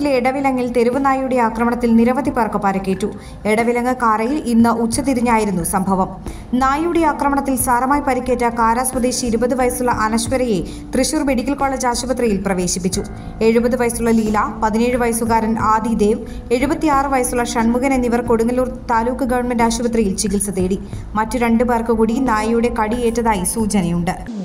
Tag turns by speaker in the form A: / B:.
A: ജില്ലയിലെ എടവിലങ്ങിൽ തെരുവുനായയുടെ ആക്രമണത്തിൽ നിരവധി പേർക്ക് പരിക്കേറ്റു. എടവിലങ്ങ് കാരയിൽ ഇന്ന് ഉച്ചതിരിഞ്ഞായിരുന്നു സംഭവം. നായയുടെ ആക്രമണത്തിൽ സാരമായി പരിക്കേറ്റ കാര സ്വദേശി 20 വയസ്സുള്ള അനശ്വരയെ തൃശൂർ മെഡിക്കൽ കോളേജ് ആശുപത്രിയിൽ പ്രവേശിപ്പിച്ചു. 70 വയസ്സുള്ള ലീല, 17 വയസ്സുകാരൻ ആദിദേവ്, 76 വയസ്സുള്ള ഷൺമുഖൻ എന്നിവർ കൊടുങ്ങല്ലൂർ താലൂക്ക് ഗവൺമെന്റ് ആശുപത്രിയിൽ ചികിത്സ തേടി. മറ്റു 2 പേർക്ക് കൂടി നായയുടെ കടിയേറ്റതായി സൂചനയുണ്ട്.